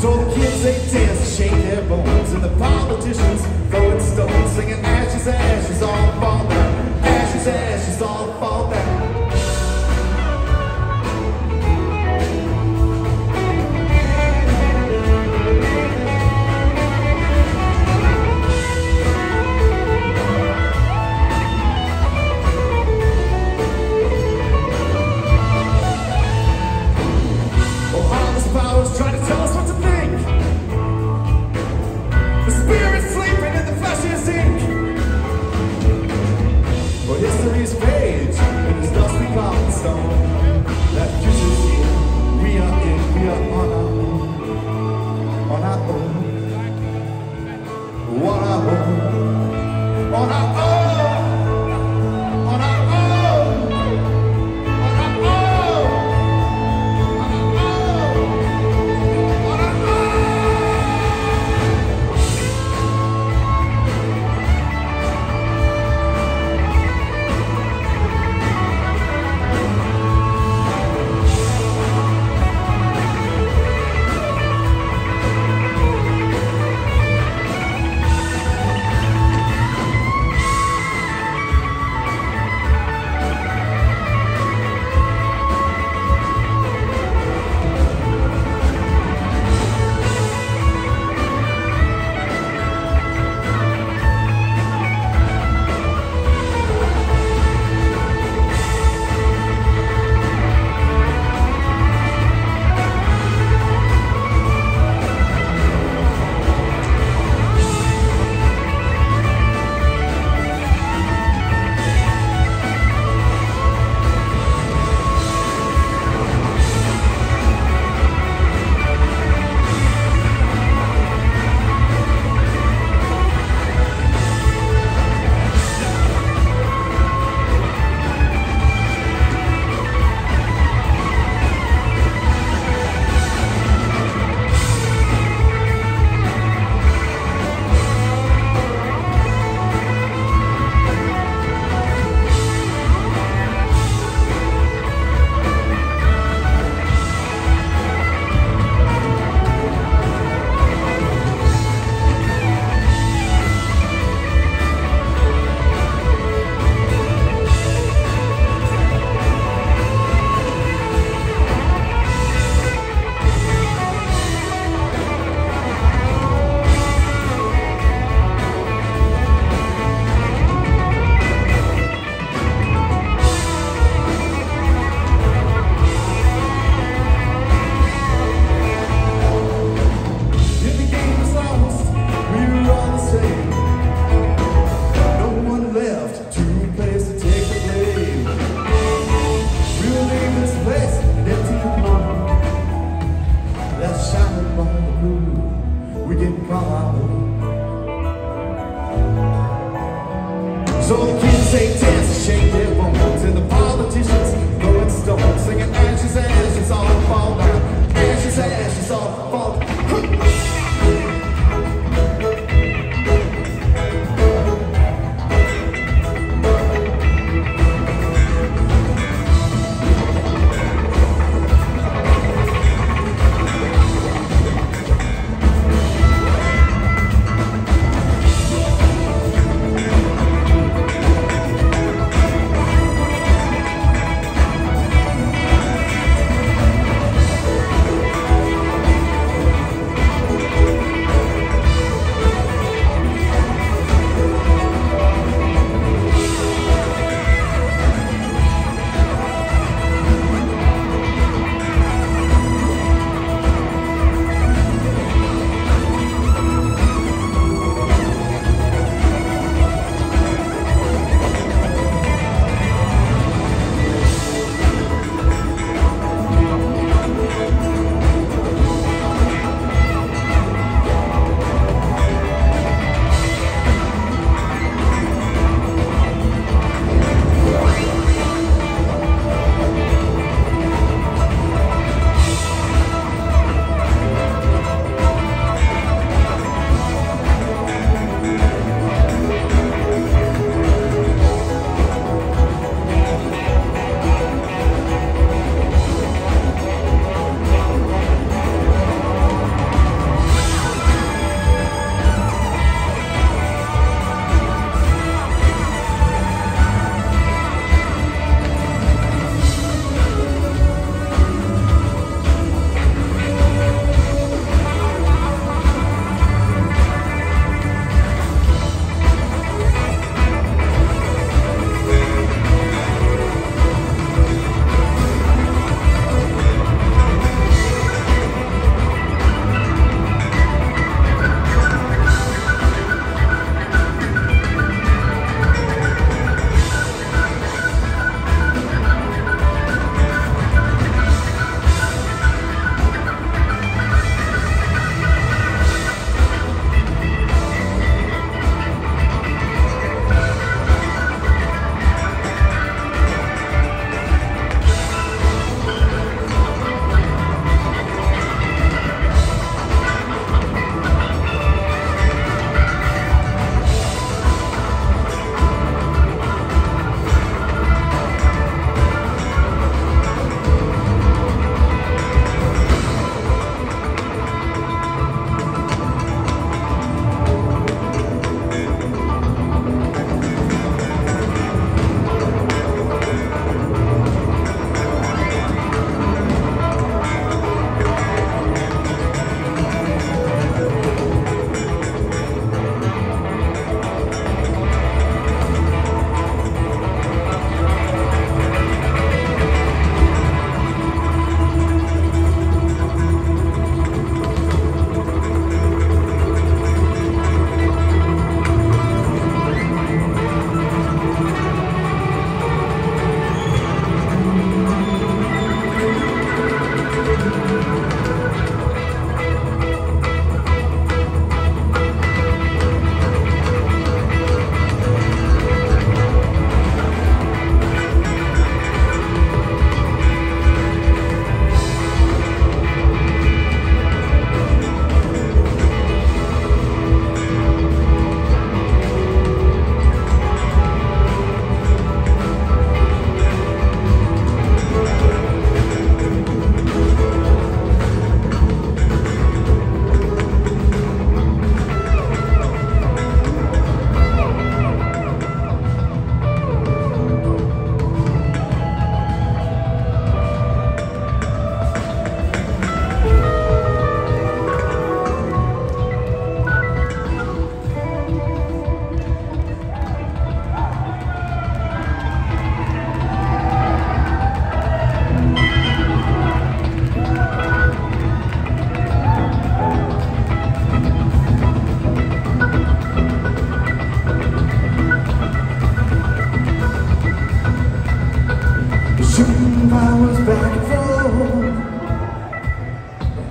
So the kids they dance and shake their bones, and the politicians throwing stones, singing ashes, ashes, all fall down. Ashes, ashes, all fall down. Powers try to tell us what to think. The spirit's sleeping and the flesh is ink.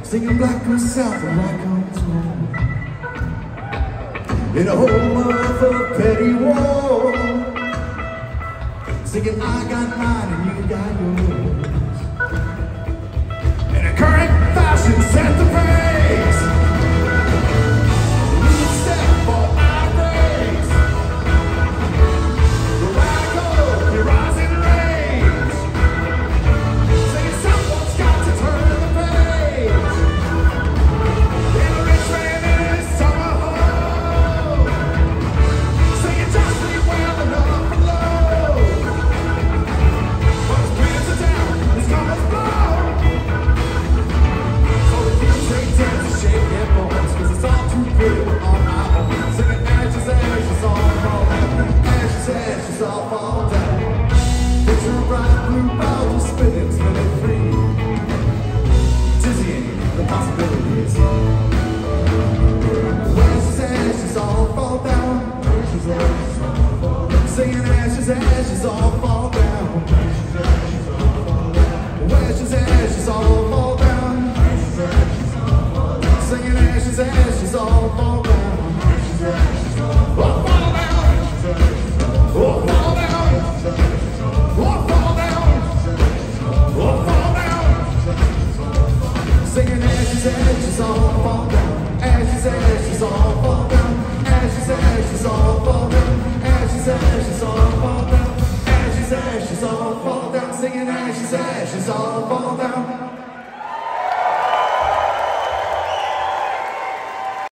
Singing black goes south and white comes home. In a home of a petty war, singing I got mine and you got yours. In a current fashion set the pace. We step for our race. The radical, the rising rage. Singing someone's got to turn the page. In a rich man in his summer home. Singing just leave well enough below. But his plans are down, his numbers blow. So the kids take time to shake their bones, 'cause it's all too good on my own. Singing ashes, ashes, all fall down. Ashes, ashes, all fall down. Picture a bright blue ball just spinning, spinning free. Dizzying the possibilities. Ashes, ashes, all fall down. Ashes, ashes, all fall down. Singing ashes, ashes, all fall down. Ashes, ashes, all fall down. Ashes, ashes, all fall down. Ashes, ashes, all fall down. Singing ashes, ashes, all fall down. Ashes, ashes, all fall down. All fall down. All fall down. All fall down. Singing ashes, ashes, all fall down. Ashes, ashes, all fall down. Ashes, ashes, all fall down. Ashes, ashes, all fall down. Ashes, ashes, all fall down. Singing ashes, ashes, all fall down.